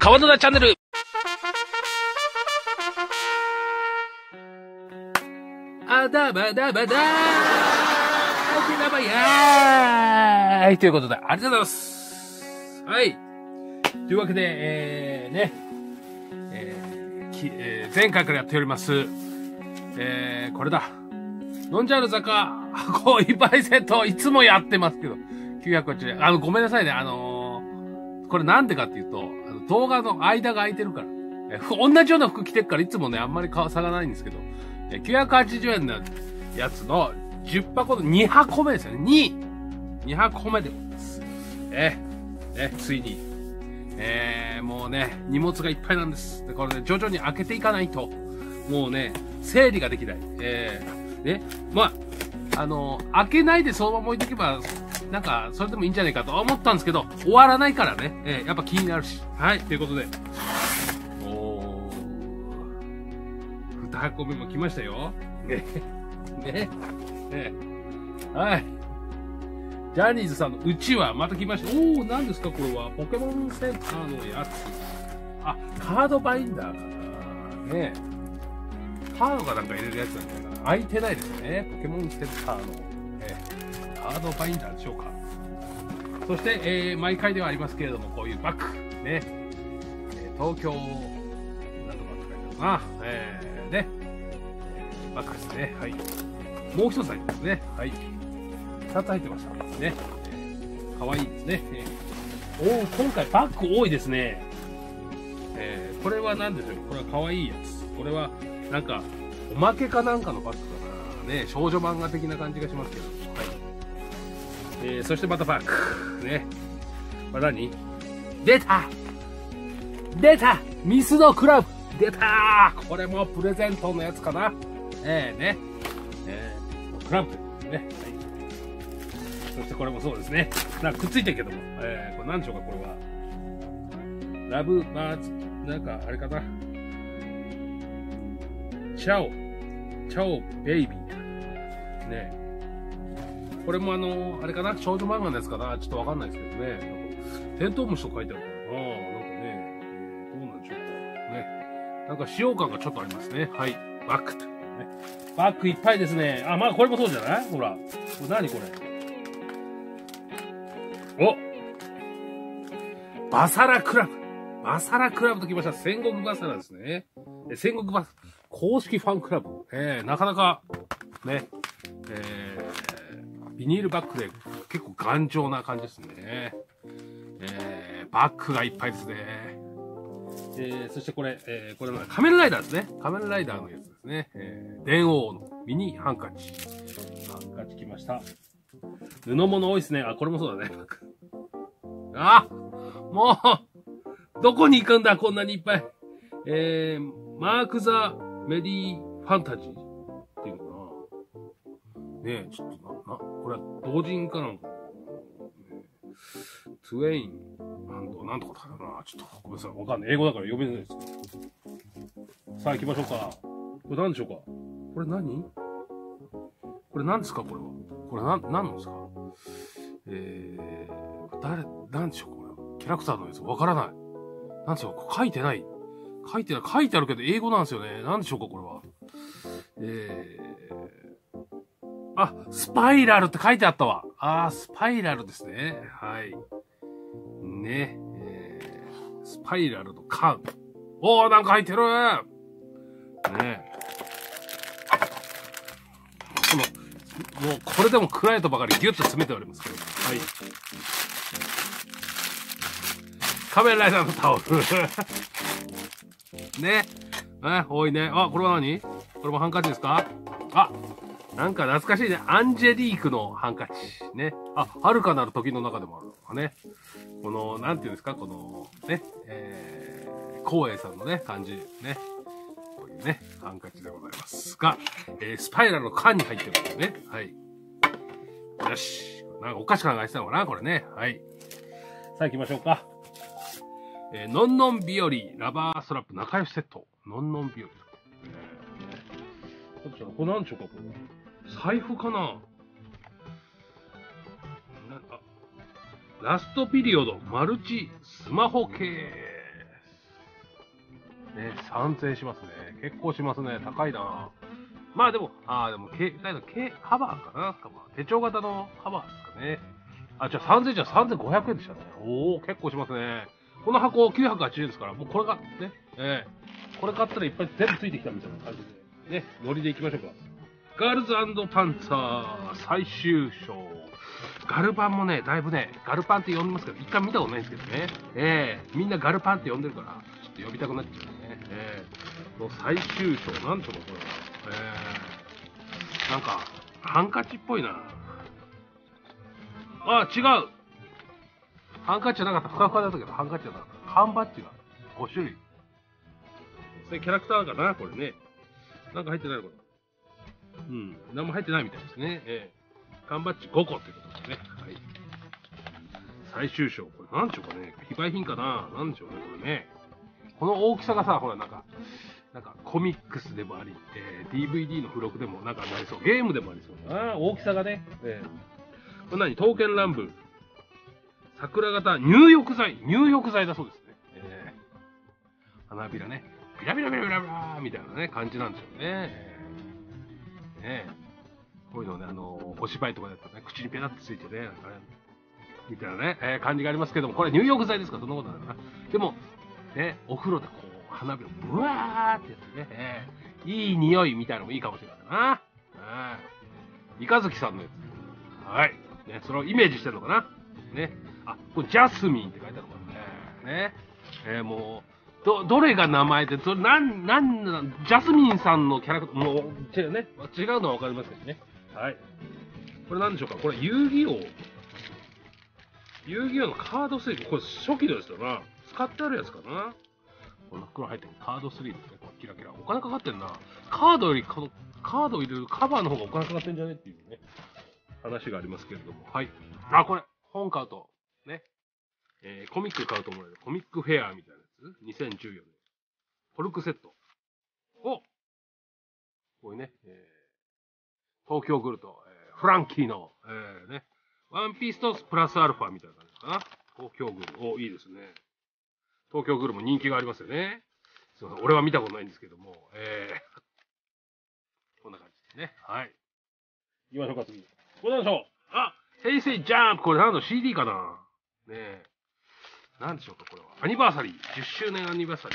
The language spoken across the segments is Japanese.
川野田チャンネル。あだばだばだーあだばやーいということで、ありがとうございます。はい。というわけで、前回からやっております、これだ。飲んじゃう坂、箱一杯セット、いつもやってますけど、980円。ごめんなさいね。これなんでかっていうと、動画の間が空いてるから。同じような服着てるから、いつもね、あんまり差がないんですけど、980円のやつの10箱の2箱目ですよね。2箱目でございます。ついに、もうね、荷物がいっぱいなんです。でこれね、徐々に開けていかないと、もうね、整理ができない。まあ、開けないでそのまま置いておけば、なんか、それでもいいんじゃないかと思ったんですけど、終わらないからね、やっぱ気になるし。はい、ということで。2箱目も来ましたよ。はい。ジャニーズさんのうちわ、また来ました。何ですかこれは。ポケモンセンターのやつ。カードバインダーかな。ねカードかなんか入れるやつなんじゃないかな。開いてないですね。ポケモンセンターの、カードバインダーでしょうか。そして、毎回ではありますけれども、こういうバッグ。ね。東京、なんとかって書いてあるな。バッグですね。はい。もう一つ入ってますね。はい。2つ入ってました。ね。かわいいですね。今回バッグ多いですね。これは何でしょう。これはかわいいやつ。これは、なんか、おまけかなんかのバッグかな。ね。少女漫画的な感じがしますけど。はい。そしてまたバッグ。ね。これ何？出たミスドクラブ出たこれもプレゼントのやつかな。クラブですね。はい。そしてこれもそうですね。なんかくっついてるけども。これ何でしょうか、これは。ラブバーズ、なんか、あれかな。チャオベイビー。ね。これもあれかな、少女漫画のやつかな、ちょっとわかんないですけどね。テントウムシと書いてあるからな。なんかね、どうなんでしょうか。ね。なんか使用感がちょっとありますね。はい。バッグと。バッグいっぱいですね。まあこれもそうじゃない？ほら。これ何これ。バサラクラブと来ました。戦国バサラですね。戦国バサラ。公式ファンクラブ。なかなか、ね。ビニールバッグで結構頑丈な感じですね。バッグがいっぱいですね。そしてこれは仮面ライダーですね。仮面ライダーのやつですね。電王のミニハンカチ。ハンカチ来ました。布物多いですね。これもそうだね。もう、どこに行くんだ、こんなにいっぱい。マーク・ザ・メリー・ファンタジーっていうのかな。ねちょっとこれは同人かなんか。トゥエイン、なんとかだな。ちょっと、ごめんなさい。わかんない。英語だから読めないですけど。さあ行きましょうか。これ何でしょうか。これ何？これ何ですかこれは。これ何なんですか？何でしょうこれ。キャラクターのやつわからない。なんでしょう書いてない。書いてあるけど英語なんですよね。何でしょうかこれは。スパイラルって書いてあったわ。スパイラルですね。はい。ね。スパイラルの缶。なんか入ってるね。もうこれでも暗いとばかりギュッと詰めておりますけど。はい。仮面ライダーのタオル。ね。多いね。これは何？これもハンカチですか？なんか懐かしいね。アンジェリークのハンカチ。ね。遥かなる時の中でもあるのかね。この、なんていうんですか、この、ね、光栄さんのね、感じ。ね。こういうね、ハンカチでございますが、スパイラルの缶に入ってるんですね。はい。よし。なんかお菓子考えてたのかなこれね。はい。さあ行きましょうか。のんのん日和ラバーストラップ仲良しセット。のんのん日和。これ何でしょうかこれ。財布かなラストピリオドマルチスマホケース。 ね、3000円しますね。結構しますね。高いな。まあでも、カバーかな、手帳型のカバーですかね。あ、じゃあ3000じゃ3500円でしたね。おー、結構しますね。この箱980円ですから、もうこれが、ね、これ買ったらいっぱい全部ついてきたみたいな感じで、ね、ノリでいきましょうか。ガールズ&パンツァー最終章。ガルパンもね、だいぶね、ガルパンって呼んでますけど、一回見たことないんですけどね。みんなガルパンって呼んでるから、ちょっと呼びたくなっちゃうね。の最終章、なんでしょうか、これは。なんか、ハンカチっぽいな。あ、違う。ハンカチじゃなかった。ふかふかだったけど、ハンカチじゃなかった。缶バッジが5種類。それキャラクターかな、これね。なんか入ってないのかな。うん。何も入ってないみたいですね。缶バッジ5個ってことですね。はい。最終章。これなんでしょうかね。非売品かな。なんでしょうね、これね。この大きさがさ、ほら、なんかコミックスでもあり、DVD の付録でもなんかなりそう。ゲームでもありそうな。大きさがね。これ何？刀剣乱舞。桜型入浴剤だそうですね。花びらね。ビラビラビラビラビラみたいなね、感じなんでしょうね。こういうのね、お芝居とかだったらね、口にペタッとついてね、なんかね、みたいなね、感じがありますけども、これ入浴剤ですから、そんなことないな。でも、ね、お風呂でこう、花びらブワーってやってね、いい匂いみたいなのもいいかもしれないな。三日月さんのやつ。はい。ね、それをイメージしてるのかな。ね。あ、これジャスミンって書いてあるからね。もう、どれが名前で、ジャスミンさんのキャラクター、もう、違うね。違うのはわかりますけどね。はい。これ何でしょうか。これ遊戯王のカードスリーブ。これ初期のやつだな。使ってあるやつかな。この袋入ってるカードスリーブですね。これキラキラ。お金かかってんな。カードより、このカードを入れるカバーの方がお金かかってんじゃねっていうね。話がありますけれども。はい。あ、これ、本買うと、ね。コミック買うと思うよ。コミックフェアみたいなやつ。2014年。コルクセット。こういうね、東京グルト、フランキーの、ね、ワンピースとプラスアルファみたいな感じかな。東京グル。いいですね。東京グルも人気がありますよね。すいません。俺は見たことないんですけども、こんな感じですね。はい。行きましょうか、次。これなんでしょう。あ、ヘイセイジャンプ。これ何の CD かな。ねえ。なんでしょうか、これは。アニバーサリー。10周年アニバーサリー。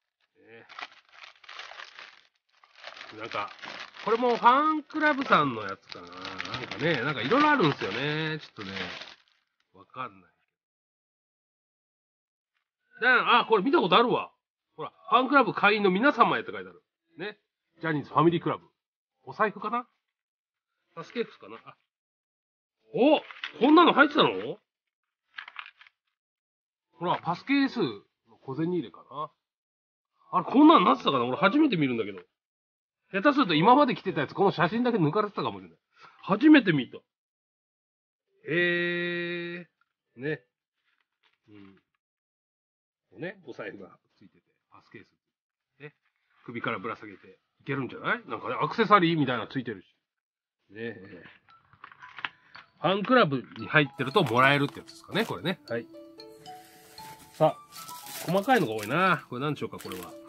なんか、これもファンクラブさんのやつかな。なんかね、なんかいろいろあるんですよね。ちょっとね、わかんない。これ見たことあるわ。ほら、ファンクラブ会員の皆様へって書いてある。ね。ジャニーズファミリークラブ。お財布かな？サスケーフスかな？こんなの入ってたの？ほら、パスケースの小銭入れかな。あれ、こんなのなってたかな？俺初めて見るんだけど。下手すると今まで着てたやつ、この写真だけ抜かれてたかもしれない。初めて見た。ね。ね、お財布がついてて、パスケース。ね。首からぶら下げていけるんじゃない？なんかね、アクセサリーみたいなのついてるし。ね。ファンクラブに入ってるともらえるってやつですかね、これね。はい。さあ、細かいのが多いな。これ何でしょうか、これは。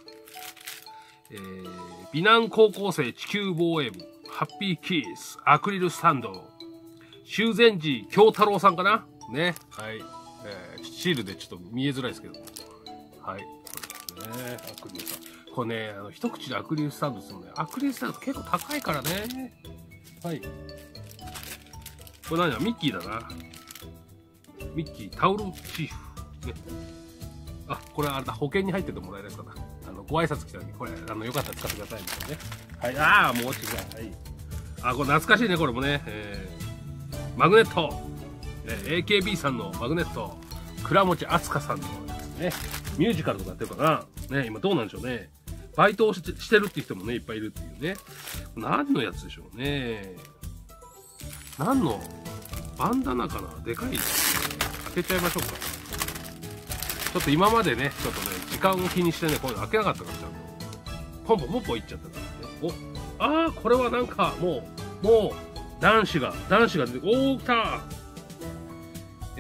美南高校生地球防衛部、ハッピーキース、アクリルスタンド、修善寺京太郎さんかなね。はい。シールでちょっと見えづらいですけど。はい。これですね。アクリルスタンド。これね、一口でアクリルスタンドするのね。アクリルスタンド結構高いからね。はい。これ何だ？ミッキーだな。ミッキータオルチーフ。ね。あ、これあれだ。保険に入っててもらえるやつかな。ご挨拶来た時に、これ、よかったら使ってくださいみたいなね。はい。もう違う。はい。これ懐かしいね、これもね。マグネット。AKB さんのマグネット。倉持あつかさんのね、ミュージカルとかやってるかな。ね、今どうなんでしょうね。バイトをしてるっていう人もね、いっぱいいるっていうね。何のやつでしょうね。何のバンダナかな？でかいですね。開けちゃいましょうか。ちょっと今までね、ちょっとね、時間を気にしてね、こういうの開けなかったからちゃんと。ポンポンポンポンいっちゃったからね。これはなんか、もう、男子が出て、来た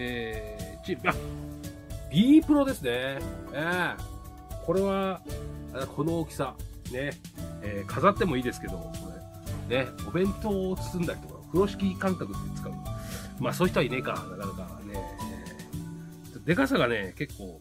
B プロですね。これは、 この大きさ、ね、飾ってもいいですけど、これ、ね、お弁当を包んだりとか、風呂敷感覚で使う。まあそういう人はいねえか、なかなかね。でかさがね、結構、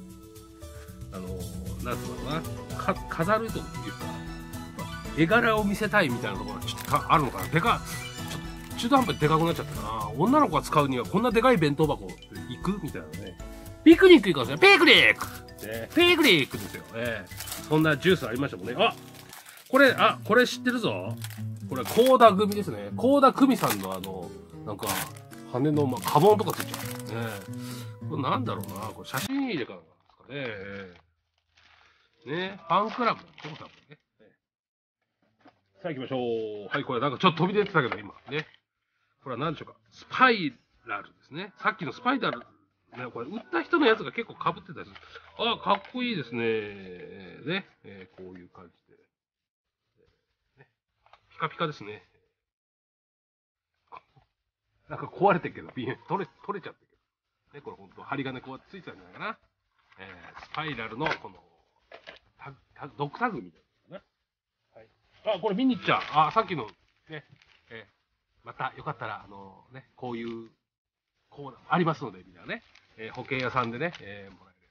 なんつうのかな、飾るというか、絵柄を見せたいみたいなところがちょっとあるのかな。中途半端にでかくなっちゃったな。女の子が使うにはこんなでかい弁当箱って行くみたいなね。ピクニック行こうぜ。ピクニックね、ピクニックですよ。そんなジュースありましたもんね。これ知ってるぞ。これ、高田組ですね。高田組さんのなんか、羽の、家紋とかついちゃう。これなんだろうな。これ写真入れかなんですかね。ね、ファンクラブだね、多分ね。さあ行きましょう。はい、これなんかちょっと飛び出てたけど、今。ね。これは何でしょうか。スパイラルですね。さっきのスパイラル。ね、これ、売った人のやつが結構被ってたりする。かっこいいですね。ね。こういう感じで。ね、ピカピカですね。なんか壊れてるけど、取れちゃってるけど。ね、これほんと、針金こうついてたんじゃないかな。スパイラルの、この、ドッグタグみたいな。はい。これ見に行っちゃう。さっきの、ね、また、よかったら、ね、こういう、コーナーありますので、みんなね、保険屋さんでね、もらえる。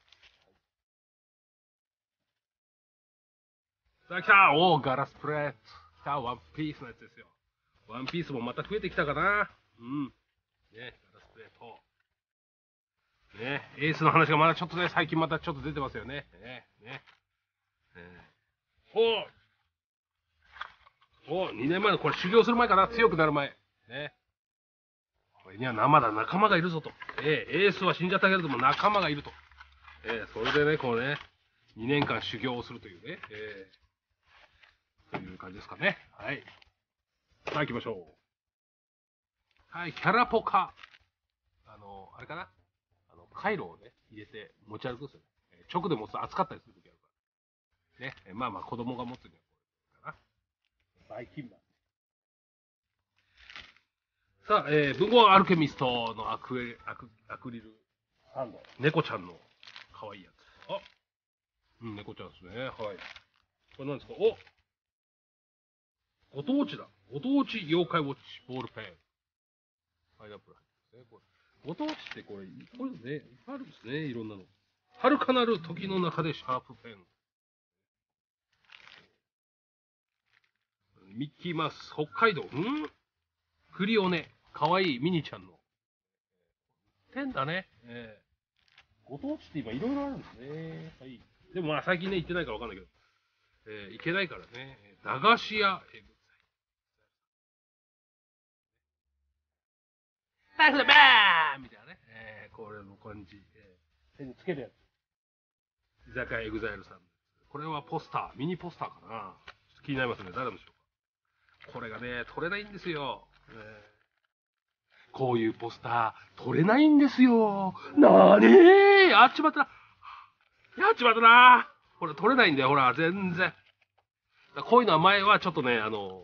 さあ、来たガラスプレート。来たワンピースのやつですよ。ワンピースもまた増えてきたかな。うん。ね、ガラスプレート。ね、エースの話がまだちょっとね、最近またちょっと出てますよね。2年前のこれ修行する前かな、強くなる前。ね。これにはまだ仲間がいるぞと。エースは死んじゃったけれども仲間がいると。それでね、こうね、2年間修行をするというね、という感じですかね。はい。さあ行きましょう。はい、キャラポカ。あれかな、カイロをね、入れて持ち歩くんですよね。直で持つと熱かったりするときあるから。ね。まあまあ子供が持つにはこれかな。バイキンマン。さあ、文豪アルケミストのアクリルサンド。猫ちゃんの可愛いやつ。猫ちゃんですね。はい。これ何ですか？ご当地だ。ご当地妖怪ウォッチボールペン。パイナップル入ってますね。これ。ご当地ってこういうのね、いっぱいあるんですね。いろんなの。遥かなる時の中でシャープペン。ミッキーマウス、北海道。クリオネ。かわいいミニちゃんの。ペンだね。ご当地って今いろいろあるんですね。はい。でもまあ最近ね、行ってないからわかんないけど。行けないからね。駄菓子屋。ナイフでバーンみたいなね。これの感じ。手につけるやつ。居酒屋エグザイルさん。これはポスター。ミニポスターかな。ちょっと気になりますね。誰でしょうか。これがね、取れないんですよ。こういうポスター、取れないんですよ。なーにー、やっちまったな。やっちまったな。これ取れないんだよ、ほら、全然。こういうのは前はちょっとね、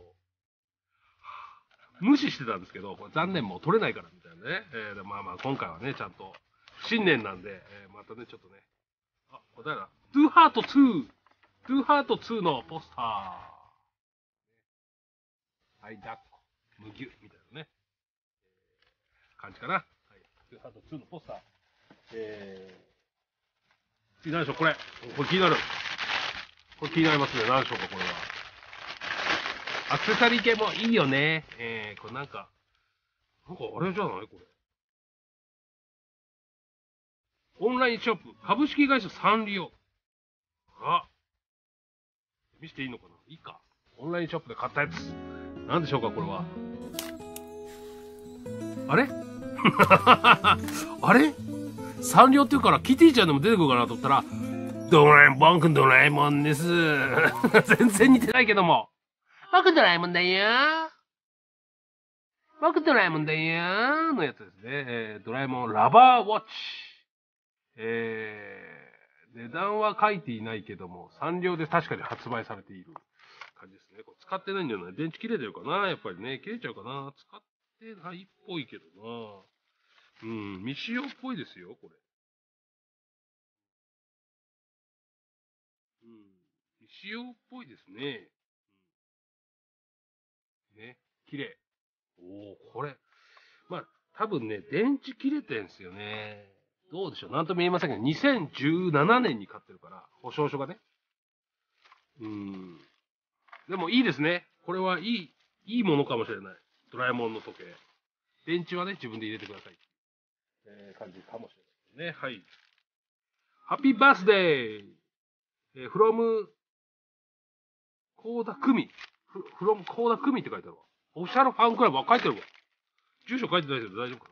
無視してたんですけど、これ残念もう取れないからみたいなね。まあまあ今回はね、ちゃんと、新年なんで、またね、ちょっとね。これ誰だ？トゥーハート2。トゥーハート2のポスター。はい、抱っこ。むぎゅ、みたいなね。感じかな。はい。トゥーハート2のポスター。次何でしょう、これ。これ気になる。これ気になりますね。何でしょうか、これは。アクセサリー系もいいよね。これなんかあれじゃないこれ。オンラインショップ、株式会社サンリオ。見せていいのかな？いいか。オンラインショップで買ったやつ。なんでしょうか、これは。あれあれサンリオって言うからキティちゃんでも出てくるかなと思ったら、僕ドラえもんです。全然似てないけども。僕ドラえもんだよ。僕ドラえもんだよ。のやつですね。ドラえもんラバーウォッチ。値段は書いていないけども、サンリオで確かに発売されている感じですね。これ使ってないんじゃない？電池切れてるかな？やっぱりね、切れちゃうかな？使ってないっぽいけどな。未使用っぽいですよ、これ。 仕様っぽいですね。ね、綺麗。おお、これ。まあ、多分ね、電池切れてんすよね。どうでしょう、なんとも言えませんけど、2017年に買ってるから、保証書がね。でもいいですね。これはいいものかもしれない。ドラえもんの時計。電池はね、自分で入れてください。感じかもしれないですね。はい。ハッピーバースデーfrom コーダクミ。from コーダクミって書いてあるわ。オフィシャルファンクラブは書いてるわ。住所書いてないけど大丈夫か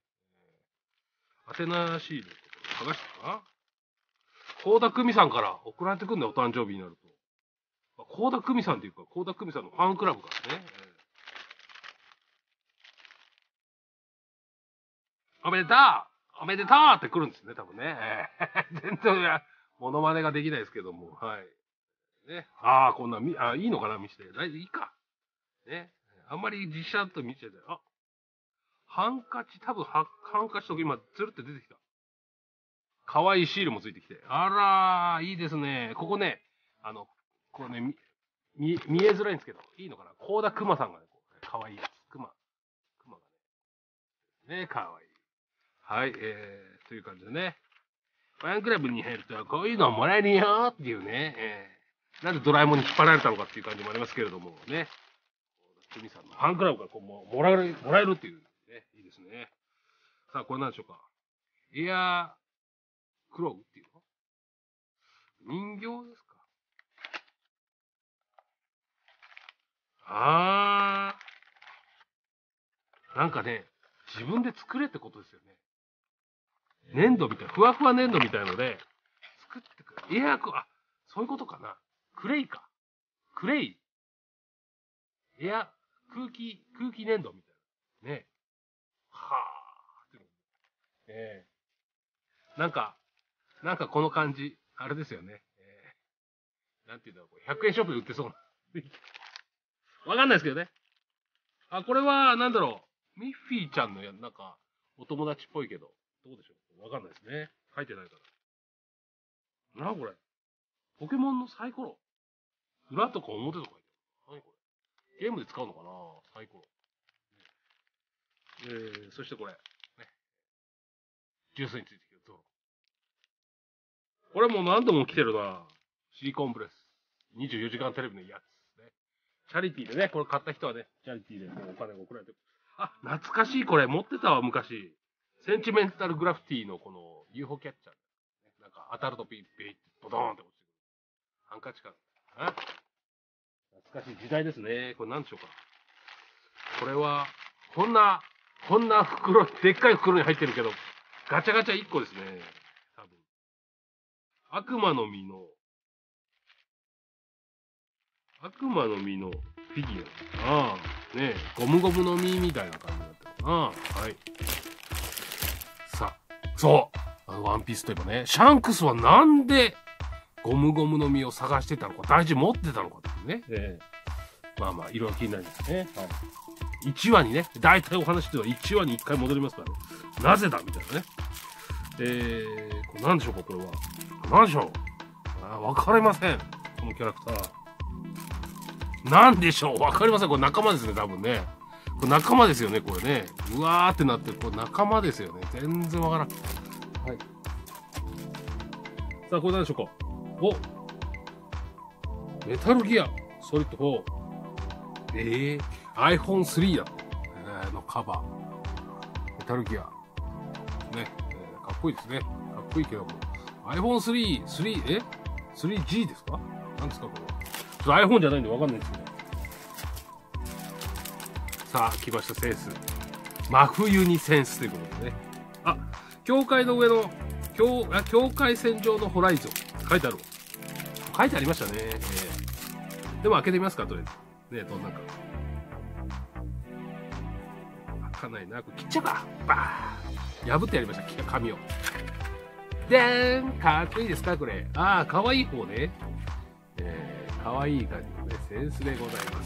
な。宛名シール剥がしたかな。コーダクミさんから送られてくるんだよ、お誕生日になると。コーダクミさんっていうか、コーダクミさんのファンクラブからね。おめでとうおめでとうって来るんですね、多分ね。全然、モノマネができないですけども、はい。ね。こんな、いいのかな、見せて。いいか。ね。あんまり実写だと見ちゃう。ハンカチ、多分ハンカチとか今、つるって出てきた。可愛いシールもついてきて。あらー、いいですね。ここね、これね、見えづらいんですけど、いいのかな。コーダクマさんがね、可愛いやつ。クマがね。ね、可愛い。はい、という感じでね。ファンクラブに入ると、こういうのもらえるよっていうね、なんでドラえもんに引っ張られたのかっていう感じもありますけれどもね。クミさんのファンクラブからこうもらえるっていうね、いいですね。さあ、これ何でしょうか。エアークロウっていうの人形ですか。なんかね、自分で作れってことですよね。粘土みたいな、ふわふわ粘土みたいので、作ってくる。そういうことかな。クレイか。クレイ。空気粘土みたいな。ね。はぁ。なんかこの感じ、あれですよね。なんていうんだろう、100円ショップで売ってそうな。わかんないですけどね。これは、なんだろう。ミッフィーちゃんのなんか、お友達っぽいけど、どうでしょう。わかんないですね。書いてないから。これ。ポケモンのサイコロ。裏とか表とか書いてある。何これ。ゲームで使うのかな、サイコロ。そしてこれ。ね。ジュースについてきてるゾロ。これもう何度も来てるな。シリコンブレス。24時間テレビのやつね。チャリティーでね、これ買った人はね、チャリティーでお金が送られてる。懐かしいこれ。持ってたわ、昔。センチメンタルグラフィティのこの UFO キャッチャー。なんか当たるとピッピッってボドーンって落ちてくる。ハンカチか。懐かしい時代ですね。これ何でしょうか。これは、こんな袋、でっかい袋に入ってるけど、ガチャガチャ1個ですね。多分。悪魔の実のフィギュア。ねえ、ゴムゴムの実みたいな感じになってるかな。はい。さあ、そう。ワンピースといえばね、シャンクスはなんでゴムゴムの実を探してたのか、大事持ってたのかっていうね。まあ、いろいろ気になりますね。はい。1話にね、大体お話っていうのは1話に1回戻りますからね。なぜだみたいなね。これ何でしょうか、これは。何でしょう。わかりません。このキャラクター。なんでしょう、わかりません。これ仲間ですね、多分ね。これ仲間ですよね、これね。うわーってなってる。これ仲間ですよね。全然わからん。はい。さあ、これ何でしょうか。メタルギア、ソリッド4。iPhone3 だと。のカバー。メタルギア。ね。かっこいいですね。かっこいいけども。iPhone3、3G ですか？なんですか、これは。ちょっと iPhone じゃないんでわかんないですけど。さあ、来ました、センス。真冬にセンスということでね。境界の上の、境界線上のホライゾン。書いてある。書いてありましたね。でも開けてみますか、とりあえず。ね、どんなか。開かないな。これ切っちゃうか。バーン。破ってやりました、紙を。でーん。かっこいいですか、これ。かわいい方ね。かわいい感じのね、センスでございます。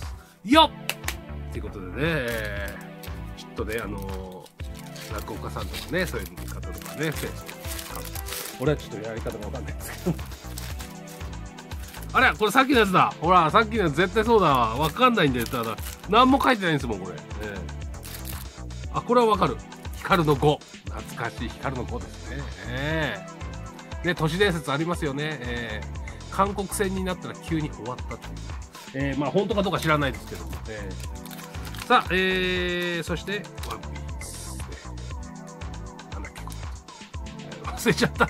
よっということでね、ちょっとね、落語家さんとかね、そういう方とかね、センス。俺はちょっとやり方がわかんないですけど。 あれこれさっきのやつだ。ほら、さっきのやつ絶対そうだわ。わかんないんだよ。ただ、何も書いてないんですもん、これ。あ、これはわかる。光の5。懐かしい光の5ですね。で、都市伝説ありますよね。韓国戦になったら急に終わったっていう。まあ、本当かどうか知らないですけども。さあ、そして、ワンピース。なんだっけ、これ。忘れちゃった。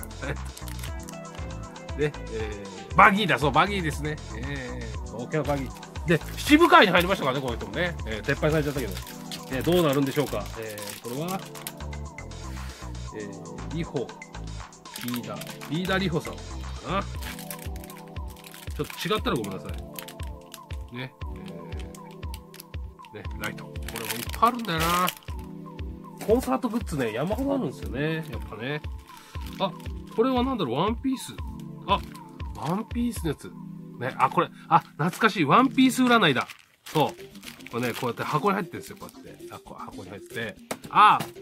で、バギーだ、そう、バギーですね。東京バギー。で、七部会に入りましたからね、この人もね。撤廃されちゃったけど。どうなるんでしょうか。これは、リホ、リーダーリホさんかな。ちょっと違ったらごめんなさい。ね、ライト。これもいっぱいあるんだよな。コンサートグッズね、山ほどあるんですよね。やっぱね。あ、これはなんだろう、ワンピース。あ、ワンピースのやつ。ね、あ、これ、あ、懐かしい。ワンピース占いだ。そう。これね、こうやって箱に入ってるんですよ、こうやって。箱に入ってて。ああ、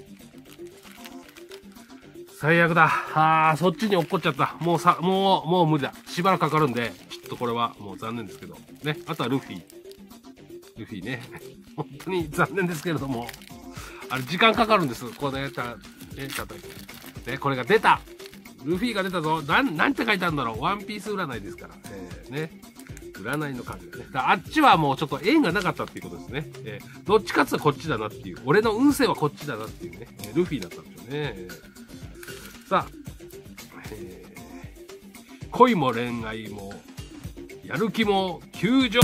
最悪だ。ああ、そっちに落っこっちゃった。もう無理だ。しばらくかかるんで、ちょっとこれはもう残念ですけど。ね。あとはルフィね。本当に残念ですけれども。あれ、時間かかるんです。これね、ね、これが出た。ルフィが出たぞ。なんて書いてあるんだろう。ワンピース占いですから。ね。占いの感じだね。あっちはもうちょっと縁がなかったっていうことですね。どっちかっていうとこっちだなっていう。俺の運勢はこっちだなっていうね。ルフィだったんですよね。さあ、恋も恋愛も、やる気も急上。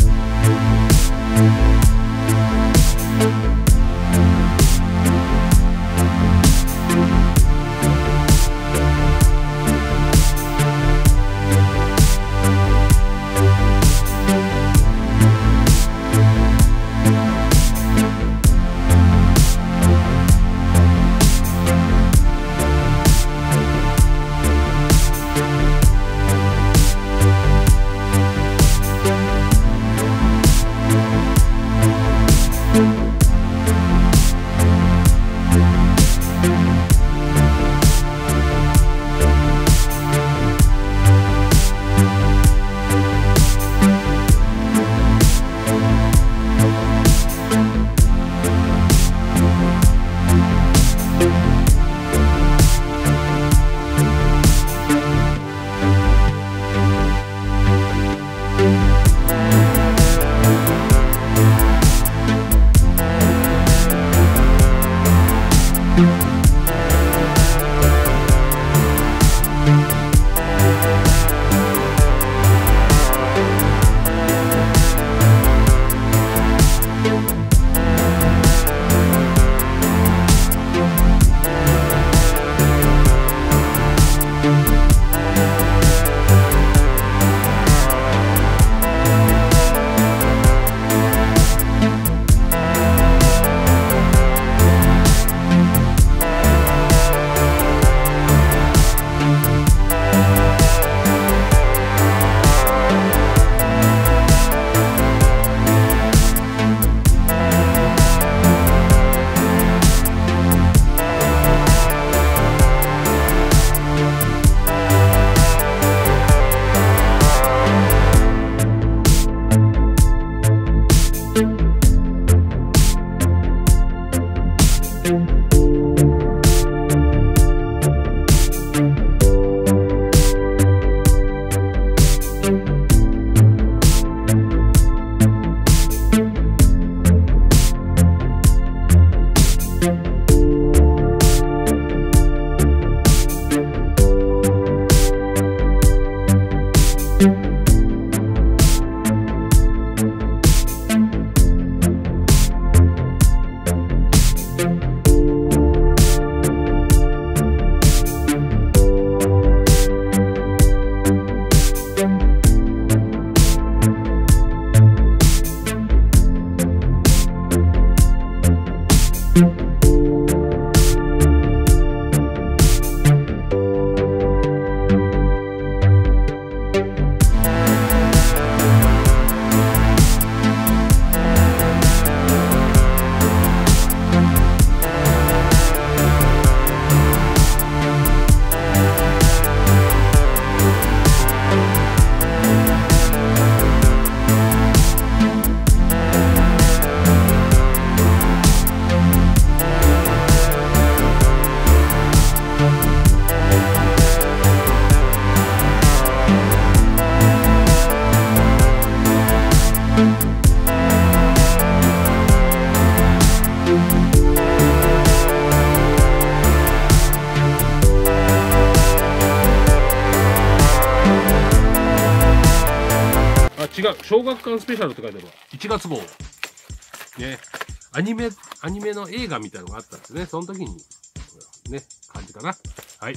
違う。小学館スペシャルって書いてあるわ。1月号。ね。アニメの映画みたいなのがあったんですね。その時に、ね、感じかな。はい。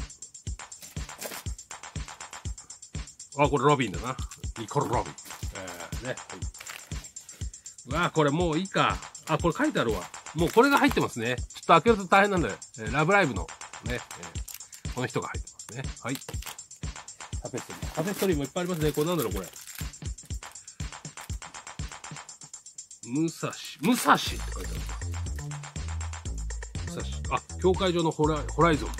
あ、これロビンだな。ニコル・ロビン。ね。はい、うわ、これもういいか。あ、これ書いてあるわ。もうこれが入ってますね。ちょっと開けると大変なんだよ。ラブライブの、ね、この人が入ってますね。はい。タペストリー。タペストリーもいっぱいありますね。これなんだろう、これ。武蔵って書いてある。武蔵。あ、境界上のホライゾン。ね、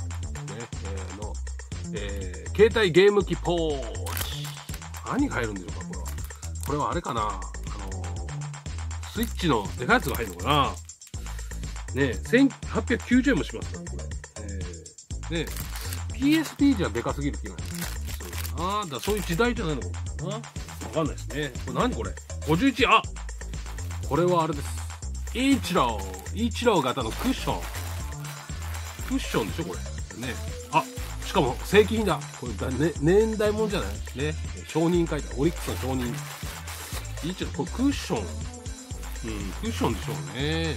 携帯ゲーム機ポーチ。何が入るんでしょうか、これは。これはあれかな。スイッチのでかいやつが入るのかな。ねえ、1890円もしますから、これ。ねえ、PSP じゃでかすぎる気がするな。そういう時代じゃないのかな。わかんないですね。これ何これ ?51、あ、これはあれです。イーチロー型のクッション。クッションでしょこれ。ね。あ、しかも正規品だ。これ、ね、年代もんじゃないね。承認書いてある。オリックスの承認。イーチロー、これクッション。クッションでしょうね。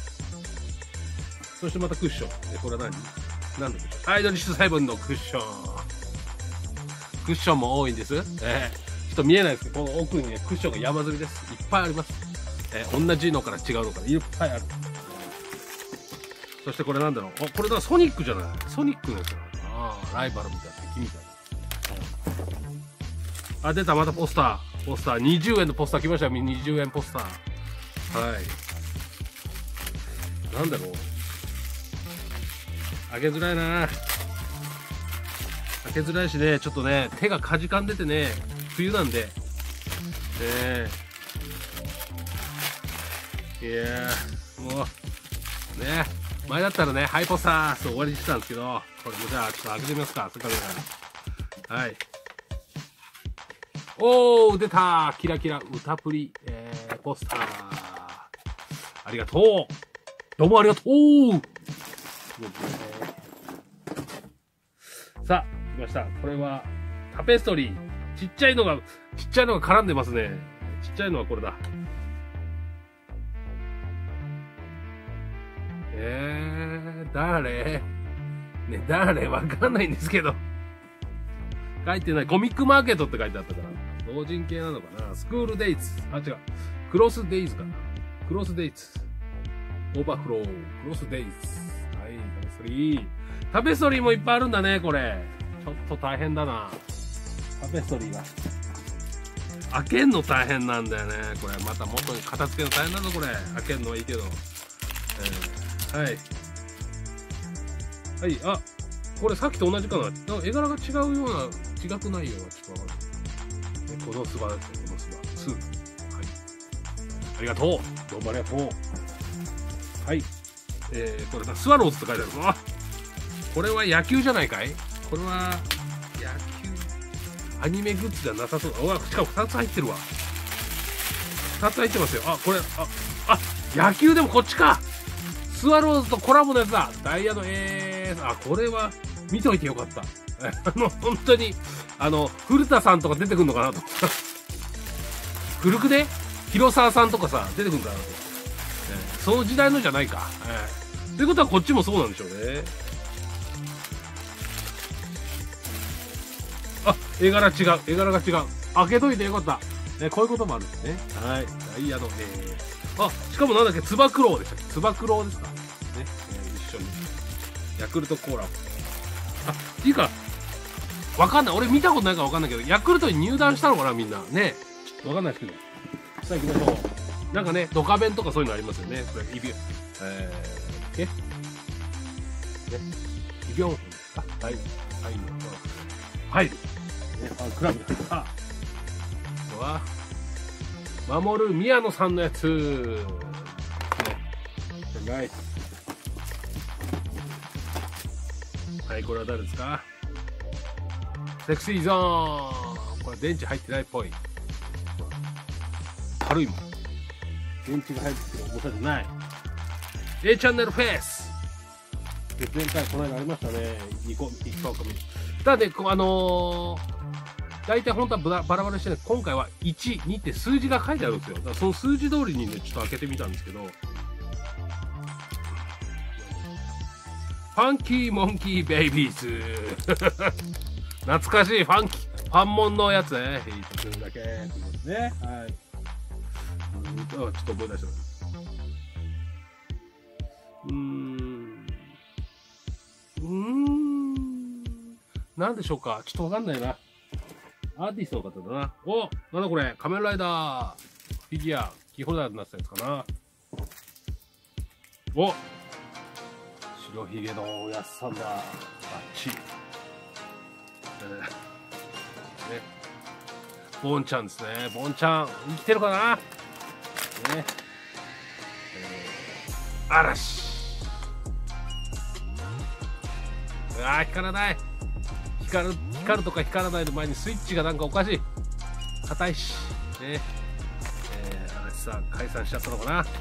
そしてまたクッション。これは何でしょう。アイドリッシュ7のクッション。クッションも多いんです。ちょっと見えないですけど、この奥にね、クッションが山積みです。いっぱいあります。同じのから違うのからいっぱいある。そしてこれなんだろう。これだ、ソニックじゃない。ソニックのやつだ。ライバルみたいな、敵みたいな。出た、またポスター。20円のポスター来ましたよ。20円ポスター。はい。なんだろう。開けづらいな。開けづらいしね、ちょっとね、手がかじかんでてね、冬なんで。いやー、もう、ね、前だったらね、ハイポスターと終わりにしてたんですけど、これもじゃあ、ちょっと開けてみますか、せっかくだから。はい。おー、出た、キラキラ歌プリ、ポスター。ありがとう。どうもありがとう。さあ、来ました。これは、タペストリー。ちっちゃいのが絡んでますね。ちっちゃいのはこれだ。誰ね、誰わかんないんですけど。書いてない。コミックマーケットって書いてあったから。同人系なのかな。スクールデイズ。違う。クロスデイズかな。クロスデイズ。オーバーフロー。クロスデイズ。はい、タペストリー。タペストリーもいっぱいあるんだね、これ。ちょっと大変だな。タペストリーが。開けんの大変なんだよね。これ、また元に片付けるの大変だぞ、これ。開けんのはいいけど。はい。はい、あ、これさっきと同じかな。絵柄が違うような、違くないような、ちょっとわかる。このスバですね、このスバ。スープ。はい。ありがとう。どうもありがとう。はい。これさ、スワローズって書いてある。あ、これは野球じゃないかい？これは、野球、アニメグッズじゃなさそうだ。うわ、しかも2つ入ってるわ。2つ入ってますよ。これ、野球でもこっちか。スワローズとコラボのやつだ。ダイヤのこれは見といてよかった。本当に、古田さんとか出てくんのかなと。古くね？広沢さんとかさ、出てくんかなと。その時代のじゃないか。ということはこっちもそうなんでしょうね。絵柄違う。絵柄が違う。開けといてよかった。こういうこともあるんですね。はい。ダイヤの、しかもなんだっけ、つば九郎でしたっけ？つば九郎ですかね。一緒に。ヤクルトコーラ。っていうか、わかんない。俺見たことないからわかんないけど、ヤクルトに入団したのかな、みんな。ね。ちょっとわかんないですけど。さあ行きましょう。なんかね、ドカベンとかそういうのありますよね。これ、イビョンですか？はい。はい。クラブで入った。守る宮野さんのやつ。ナイス。はい、これは誰ですか？セクシーゾーン。これ電池入ってないっぽい。軽いもん。電池が入ってる重さじゃない。A チャンネルフェイス。前回この間ありましたね。2個。ただね、 大体本当はバラバラしてね、今回は1、2って数字が書いてあるんですよ。だからその数字通りにね、ちょっと開けてみたんですけど、ファンキーモンキーベイビーズ。懐かしいファンモンのやつね。1分だけ。ね。はい。ちょっと思い出してます。なんでしょうか。ちょっとわかんないな。アーティストの方だな。お、なんだこれ。仮面ライダー。フィギュア。キーホルダーになってたやつかな。お、白ひげのおやっさんだ。バッチリ。ね。ボンちゃんですね。ボンちゃん。生きてるかなね。嵐。光らない。光るとか光らないの前にスイッチがなんかおかしい。硬いし。ね。嵐さん、解散しちゃったのかな。はい。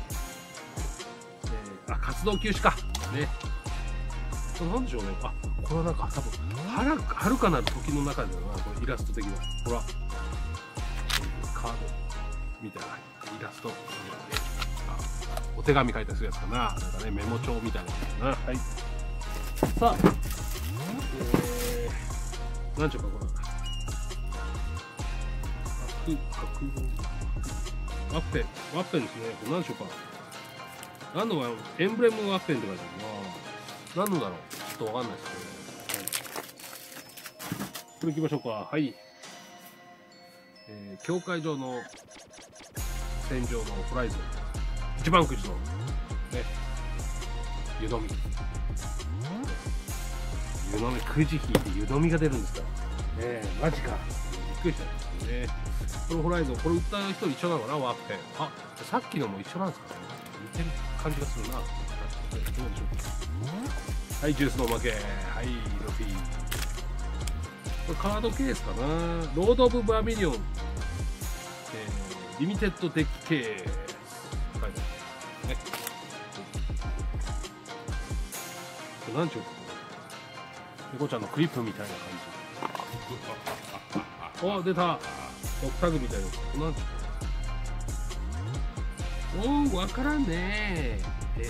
活動休止か。ね。これなんでしょうね。これはなんか多分、はるかなる時の中でだな。これイラスト的な。ほら。カードみたいなイラスト。お手紙書いたりするやつかな。なんかね、メモ帳みたいなやつかな。はい。さあ、なんちゅうか、これ。ワッペンですね。これなんでしょうか。何のエンブレムワッペンって書いてあるな。何のだろう。ちょっとわかんないですけどね。これ行きましょうか。はい。教会上の戦場のホライゾン。一番くじの、ね、湯飲み。湯飲み、くじ引いて湯飲みが出るんですから。ねえ、マジか。びっくりしたんですよね。このホライゾン、これ売った人一緒なのかな、ワッペン。さっきのも一緒なんですかね。似てる感じがするな。どうでしょう。はい、ジュースのおまけ。はい、ルフィ。これカードケースかな。ロード・オブ・バーミリオン。リミテッドデッキケース。書いてある。ね。これ何ちゅうか。猫ちゃんのクリップみたいな感じ。お、出た。ドクタグみたいな。なんちゅうか。わからんね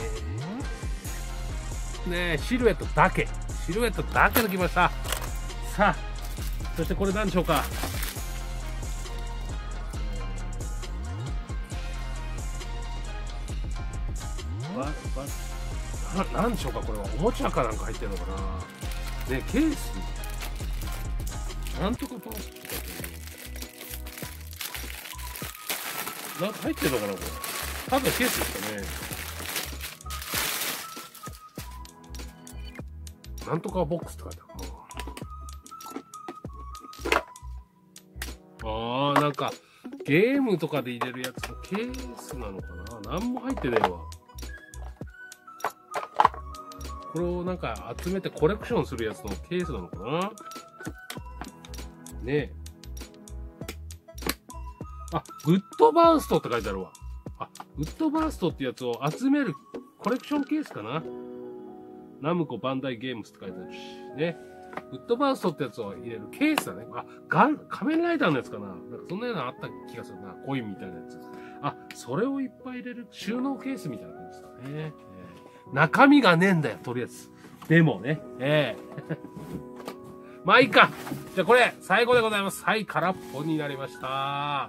ねえ、シルエットだけできました。さあ、そしてこれ何でしょうか。なんでしょうか。これはおもちゃかなんか入ってるのかな。ね、ケースなんとかパースって書いてある。なんか入ってるのかなこれ。多分ケースですかね。なんとかボックスって書いてある。なんかゲームとかで入れるやつのケースなのかな。なんも入ってねえわ。これをなんか集めてコレクションするやつのケースなのかな。ねえ。グッドバーストって書いてあるわ。グッドバーストってやつを集めるコレクションケースかな。ナムコバンダイゲームスって書いてあるし。ね。グッドバーストってやつを入れるケースだね。仮面ライダーのやつかな。なんかそんなようなあった気がするな。コインみたいなやつ。それをいっぱい入れる収納ケースみたいな感じですかね。中身がねえんだよ、とりあえず。でもね、まあいいか。じゃあこれ、最後でございます。はい、空っぽになりました。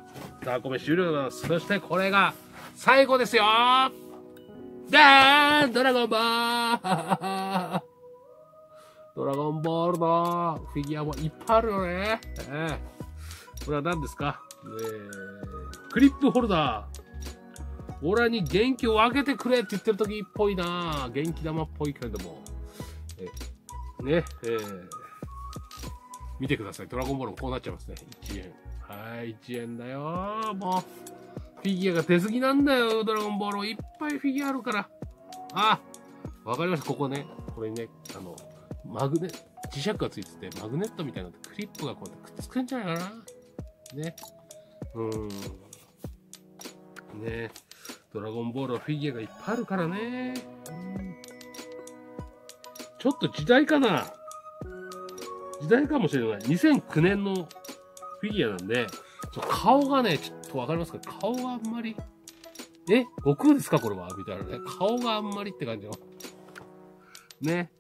さあ、これ終了でございます。そしてこれが、最後ですよー。ドラゴンボールドラゴンボールのフィギュアもいっぱいあるよね。これは何ですか。クリップホルダー。オラに元気を分けてくれって言ってる時っぽいな。元気玉っぽいけれども。見てください。ドラゴンボールもこうなっちゃいますね。1円。はい、1円だよ。もう、フィギュアが出過ぎなんだよ。ドラゴンボールいっぱいフィギュアあるから。わかりました。ここね。これね、磁石がついてて、マグネットみたいなクリップがこうやってくっつくんじゃないかな。ね。ね。ドラゴンボールはフィギュアがいっぱいあるからね。ちょっと時代かな。時代かもしれない。2009年のフィギュアなんで、顔がね、ちょっとわかりますか？顔があんまり、悟空ですかこれはみたいなね。顔があんまりって感じの。ね、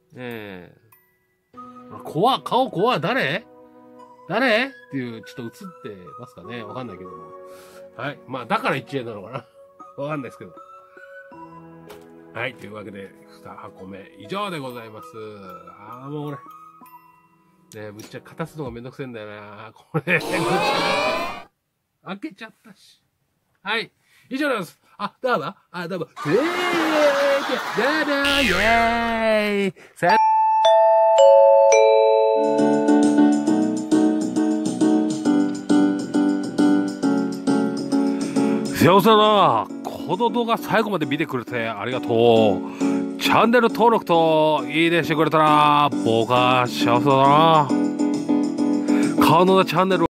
顔怖い、誰っていう、ちょっと映ってますかね、わかんないけども。はい。まあ、だから1円なのかなわかんないですけど。はい。というわけで、2箱目以上でございます。もう俺。ねぶっちゃ片すのがめんどくせえんだよな。これ、開けちゃったし。はい。以上なんです。どうも。どうも。イェーイさようなら。この動画最後まで見てくれてありがとう。チャンネル登録といいねしてくれたら僕は幸せだな。顔のチャンネル